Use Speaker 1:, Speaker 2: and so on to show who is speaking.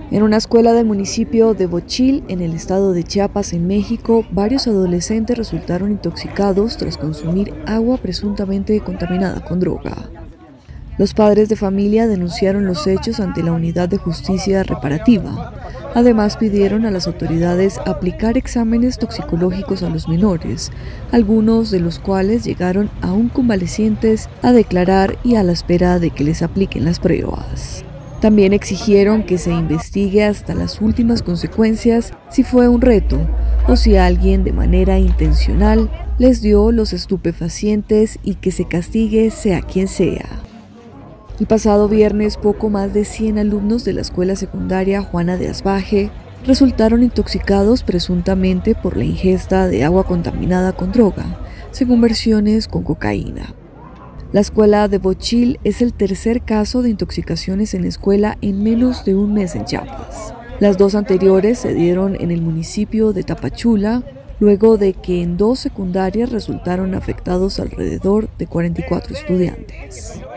Speaker 1: En una escuela del municipio de Bochil, en el estado de Chiapas, en México, varios adolescentes resultaron intoxicados tras consumir agua presuntamente contaminada con droga. Los padres de familia denunciaron los hechos ante la Unidad de Justicia Reparativa. Además, pidieron a las autoridades aplicar exámenes toxicológicos a los menores, algunos de los cuales llegaron aún convalecientes a declarar y a la espera de que les apliquen las pruebas. También exigieron que se investigue hasta las últimas consecuencias si fue un reto o si alguien de manera intencional les dio los estupefacientes y que se castigue sea quien sea. El pasado viernes, poco más de 100 alumnos de la escuela secundaria Juana de Asbaje resultaron intoxicados presuntamente por la ingesta de agua contaminada con droga, según versiones con cocaína. La escuela de Bochil es el tercer caso de intoxicaciones en la escuela en menos de un mes en Chiapas. Las dos anteriores se dieron en el municipio de Tapachula, luego de que en dos secundarias resultaron afectados alrededor de 44 estudiantes.